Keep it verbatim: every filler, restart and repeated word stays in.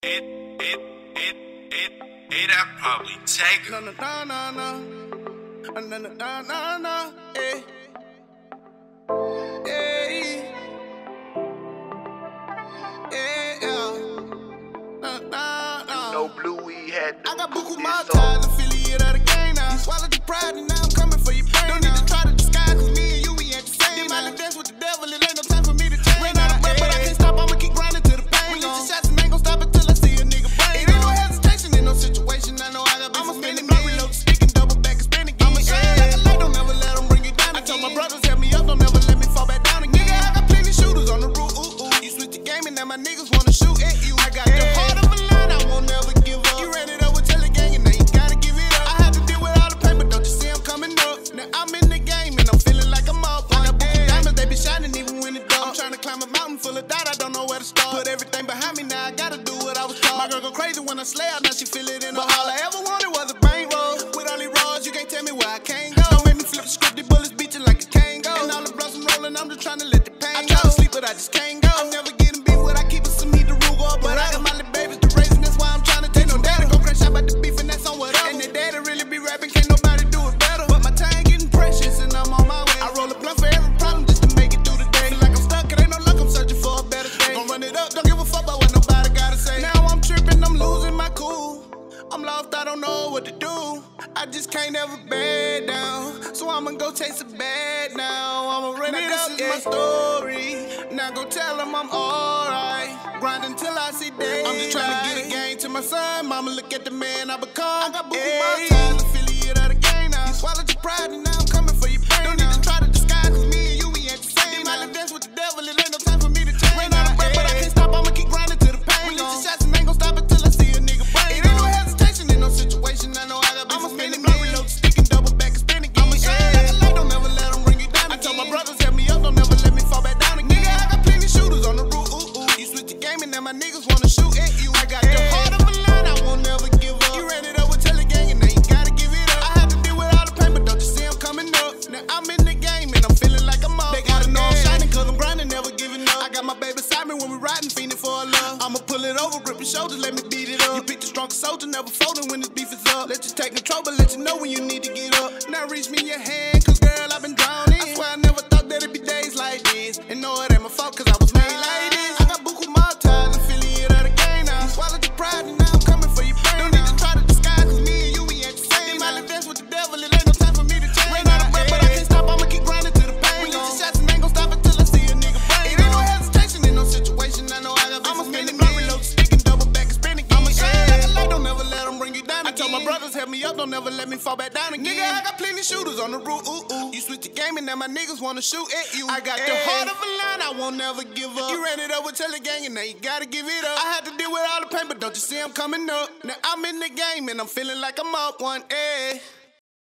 It, it, it, it, it, I probably take No, no, no, no, no. No, no, no, no, no. Eh. Eh. Eh, yeah. No, no, no. No blue, we had I got buku this my song. ties, affiliate of the game now. Swallowed your pride and now I'm coming for your brain. Don't need to try to disguise, cause me and you, we ain't the same. Them dance with the devil, it ain't no time for me to change. Ran out of breath, but I can't stop, I'ma keep grinding to the pain. Release the shots and ain't gon' stop until I see a nigga brain. It ain't no hesitation in no situation, I know I got I'ma spin it, reload the stick and double back and spin again. I'ma shine like a light, don't ever let them bring it down. I told my brothers, help me up, don't ever let me fall back down again. Nigga, I got plenty shooters on the roof, ooh, ooh. You switch the game and now my niggas wanna shoot at you. I got the heart of a lion, I won't never give up. You ran it up with Telly Gang and now you gotta give it up. I had to deal with all the pain, but don't you see I'm coming up? Now I'm in the game and I'm feeling like I'm up. When I book diamonds, they be shining even when it's dark. I'm trying to climb a mountain full of doubt, I don't know where to start. Put everything behind me, now I gotta do what I was taught. My girl go crazy when I slay her, now she feel it in her heart. All I ever wanted was a bankroll. With all these roads, you can't tell me where I can't go. Don't make me flip the script, these bullets beat you like a tango. And all the bloods I'm rolling, I'm just trying to let the pain I go. I try to sleep, but I just can't go. I'm never getting beef, what I keep it some heat to Rugal. But I got my little babies to raise, and that's why I'm trying to take no daddy. Go crash out about the beef, and that's on whatever. And the daddy really be rapping, can't nobody do it better. But my time getting precious, and I'm on my way. I roll a blunt for every problem just to make it through the day. Feel like I'm stuck, it ain't no luck, I'm searching for a better day. Gon' run it up, don't give a fuck about what nobody gotta say. Now I'm tripping, I'm losing my cool. I'm lost, I don't know what to do. I just can't ever bed down. So I'ma go chase a bag now. I'ma run it up, this is my story. Now go tell them I'm alright. Grind until I see daylight. I'm just trying to get a game to my son. Mama, look at the man I become. I got buku my ties, affiliate of the game now. You swallowed your pride and now I'm coming for your brain. Don't need to try to disguise, cause me and you, we ain't the same. Them dance with the devil, it ain't no time for me to change. Ran out of breath, but I can't stop, I'ma keep grinding to the pain. Release the shots and ain't gon' stop until I see a nigga brain. It ain't no hesitation in no situation, I know I got I'ma spin it, reload the stick and double back and spin again. I'ma shine like a light, don't ever let them bring it down again. I told my brothers, help me up, don't ever let me fall back down again. Nigga, I got plenty shooters on the roof, ooh, ooh. You switch the game and now my niggas wanna shoot at you. I got the heart of a lion, I won't never give up. You ran it up with Telly Gang and now you gotta give it up. I had to deal with all the pain, but don't you see I'm coming up? Now I'm in the game and I'm feeling like I'm up. They gotta know I'm shining cause I'm grinding, never giving up. I got my baby beside me when we riding, fiending for a love. I'ma pull it over, rip your shoulders, let me beat it up. You pick the strongest soldier, never folding when this beef is up. Let you take control, but let you know when you need to get up. Now reach me your hand, cause girl, I've been drowning. I swear I never thought that it'd be days like this. And no, it ain't my fault, cause I was made like this. I got buku my ties, affiliate of the game now. You swallowed your pride and now I'm coming for your brain. Don't need to try to disguise, cause me and you, we ain't the same. Them dance with the devil, it ain't no time for me to change. Ran out of breath, but I can't stop, I'ma keep grinding to the pain. Release the shots and ain't gon' stop until I see a nigga brain. It ain't no hesitation in no situation, I know I got I'ma spin it, reload the stick and double back and spin again. I'ma shine like a light, don't ever let them bring you down again. I told my brothers, help me up, don't ever let me fall back down again. Nigga, I got plenty shooters on the roof, ooh, ooh. You switch the game and now my niggas wanna shoot at you. I got the heart of a lion, I won't never give up. You ran it up with Telly Gang and now you gotta give it up. I had to deal with all the pain, but don't you see I'm coming up? Now I'm in the game and I'm feeling like I'm up one, eh.